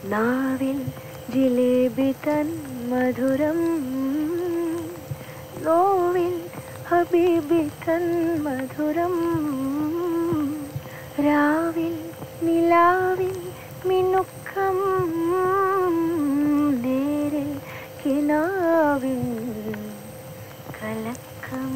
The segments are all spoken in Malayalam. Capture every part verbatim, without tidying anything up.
നാവിൽ ജിലേബി തൻ മധുരം, നോവിൽ ഹബീബി തൻ മധുരം, രാവിൽ നിലാവിൽ മിനുക്കം, നേരിൽ കിനാവിൽ കലക്കം.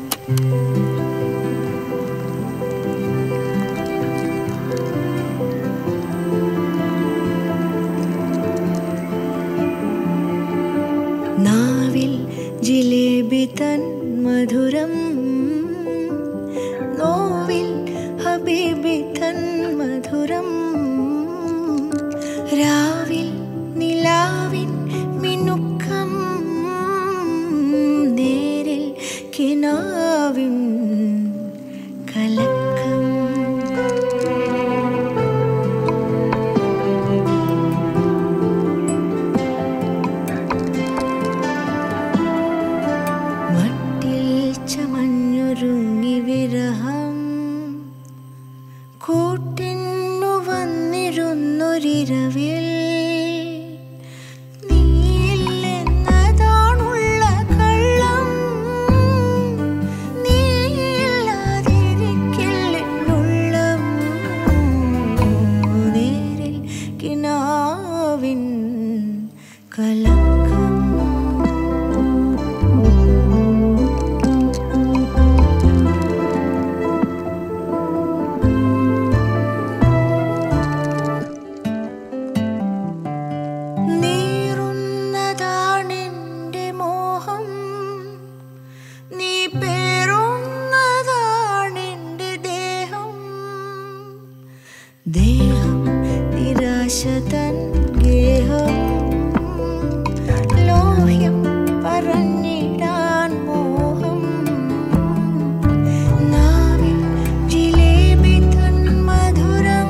നാവിൽ ജിലേബി തൻ മധുരം, നോവിൽ ഹബീബി തൻ മധുരം, രാവിൽ നിലാവിൻ മിനുക്കം, നേരിൽ കിനാവിൻ കലക്കം. ചമഞ്ഞൊരുങ്ങി വിരഹം, കൂട്ടിന്നു വന്നിരുന്നൊരിരവിൽ, നീയില്ലെന്നതാണുള്ള കള്ളം, നീയില്ലാതിരിക്കില്ലെന്നുള്ളം, നേരിൽ കിനാവിൻ കലക്കം. ദേഹം നിരാശ തൻ ഗേഹം, ലോഹ്യം പറഞ്ഞിടാൻ മോഹം, നാവിൽ ജിലേബി തൻ മധുരം,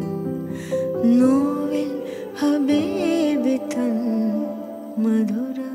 നോവിൽ ഹബീബി തൻ മധുരം.